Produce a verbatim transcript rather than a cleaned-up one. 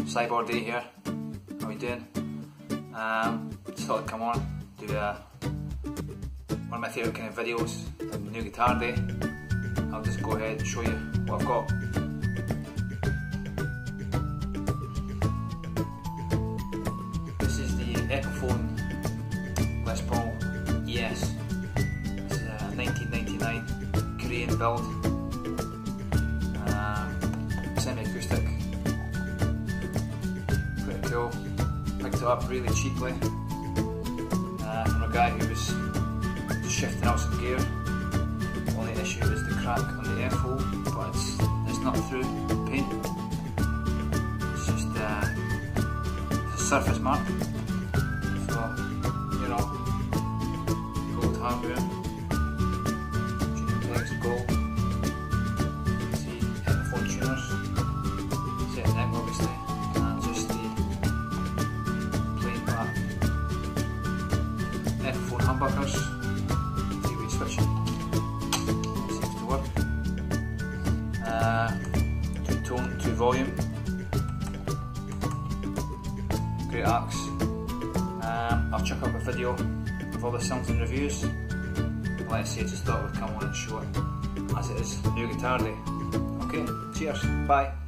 Si-borg Day here. How you doing? Um, just thought I'd come on, do uh, one of my favourite kind of videos, the new guitar day. I'll just go ahead and show you what I've got. This is the Epiphone Les Paul E S. This is a nineteen ninety-nine Korean build. Um, semi-acoustic. Pretty cool. Picked it up really cheaply uh, from a guy who was just shifting out some gear. The only issue is the crack on the F hole, but it's, it's not through paint. It's just uh, it's a surface mark. So, you know, gold hardware. Tuning pegs gold. See, Epiphone tuners. Set neck obviously. And just the plain back. Epiphone humbuckers. Three-way switching. Seems to work. Uh, two tone, two volume. Great axe. Um, I'll chuck up a video of all the sounds and reviews. Like I say, just thought I would come on and show it as it is new guitar day. Okay, cheers, bye.